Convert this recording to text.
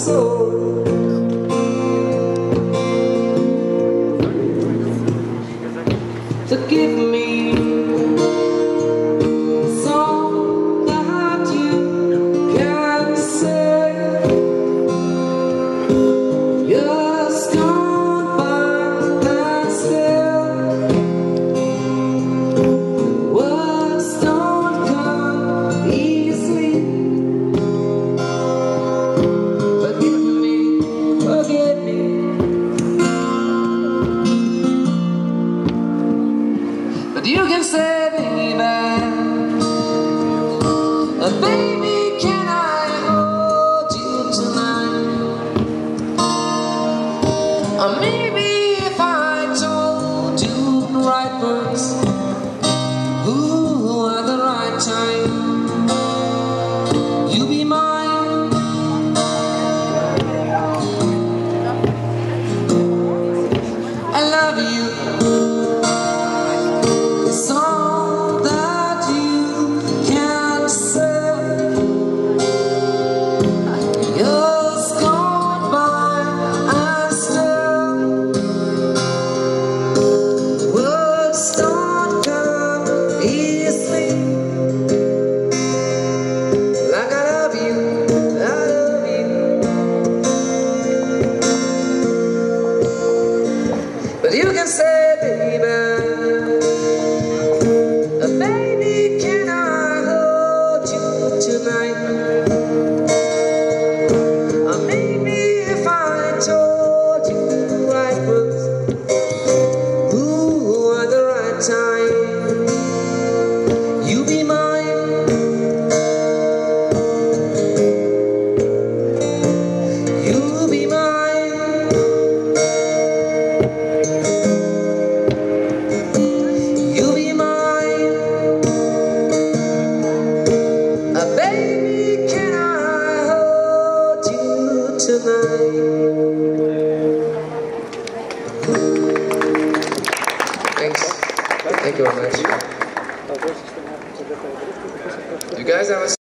soul. Forgive me. You can say, baby, can I hold you tonight? Or maybe if I told you the right words, ooh, at the right time, you'll be mine. I love you. But you can say, baby, can I hold you tonight? Or maybe if I told you the right words, ooh, at the right time, you'll be mine. You'll be mine. Baby, can I hold you tonight? Thanks. Thank you very much. You guys have a